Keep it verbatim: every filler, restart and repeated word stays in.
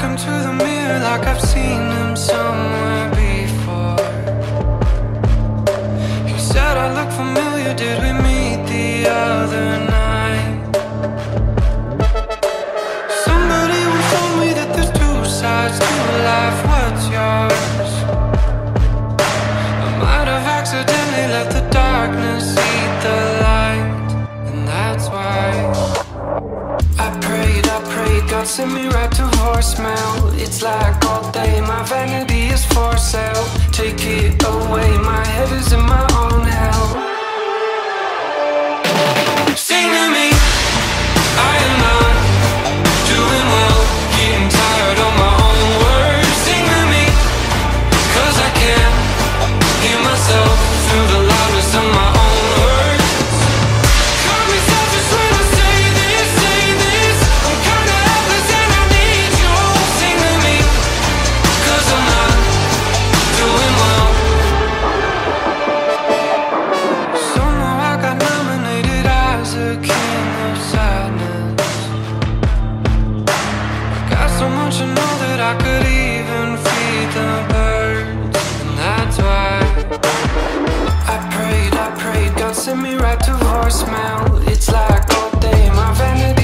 Talking to the mirror like I've seen him somewhere before. He said I look familiar, did we meet the other night? Somebody once told me that there's two sides to life, what's yours? I might have accidentally let the darkness eat the light, and that's why I prayed, I prayed, God sent me right to voicemail. It's like all day, my vanity is for sale. Take it away, my head is in my own hell. Sing to me, I am not doing well, getting tired of my own words. Sing to me, cause I can't hear myself through the loudness of my own words. Call me selfish when I say this, say this. I'm kinda helpless and I need you. Sing to me, cause I'm not doing well. Somehow I got nominated as a king of sadness. I got so much to know that I could even feed the birds, and that's why I prayed, I prayed, God sent me right to voicemail. It's like all day, my vanity